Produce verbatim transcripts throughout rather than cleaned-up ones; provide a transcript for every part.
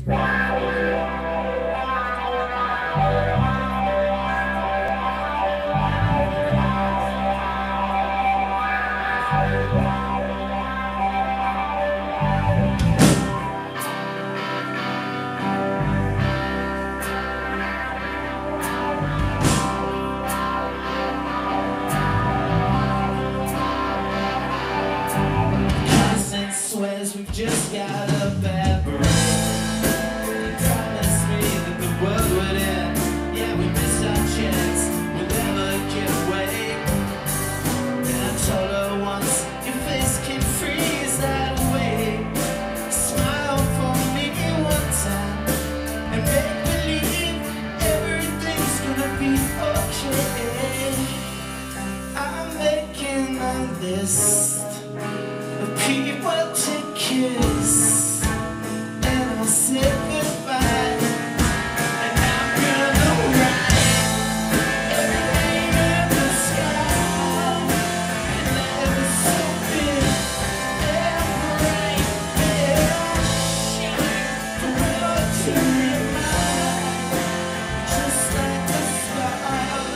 Swears we've just got a bad break. He promised me that the world would end. Yeah, we missed our chance, we'll never get away. And I told her once, your face can freeze that way. Smile for me one time and make believe everything's gonna be okay. I'm making a list of people to kiss, and I'll say goodbye, and I'm gonna write every rain in the sky, and let it so big and bright, and shine forever to remind, just like the spark.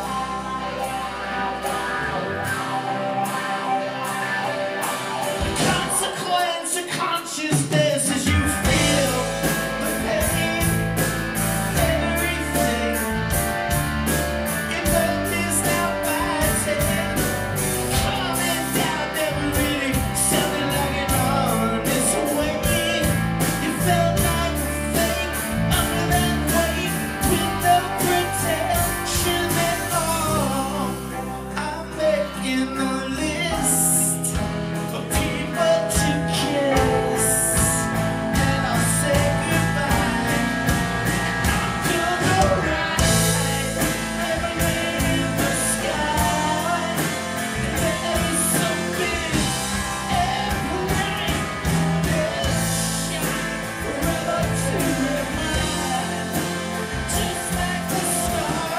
Consequence of consciousness as you feel the pain, everything in love is now biting, coming down, never really sounding like it on this way. You felt like a fake under that weight with no protection at all. I'm making a list of people to kiss, and I'll say goodbye. I'm gonna write every rain in the sky, and let it so big and bright, and shine forever to remind, just like the star.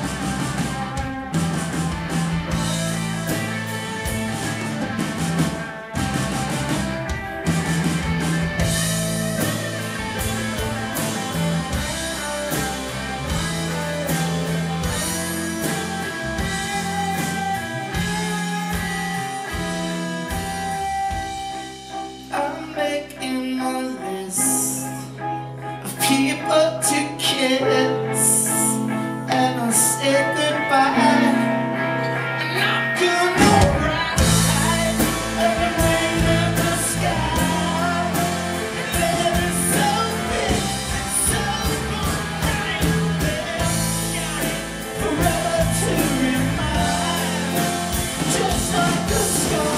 I'm making a list of people to kiss, and I'll say goodbye. And I'm gonna write every rain in the sky, and let it so big and so bright, and shine forever to remind, just like the star.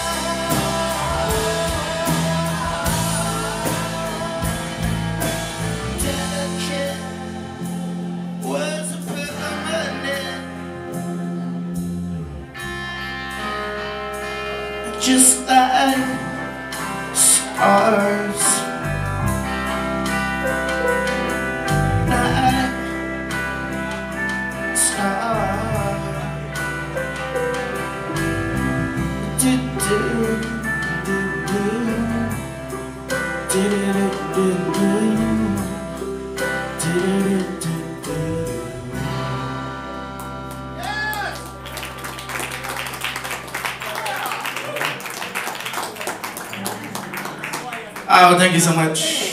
Delicate words of permanent, just like stars. Night star. Do do do do do do do do. Oh, thank you so much.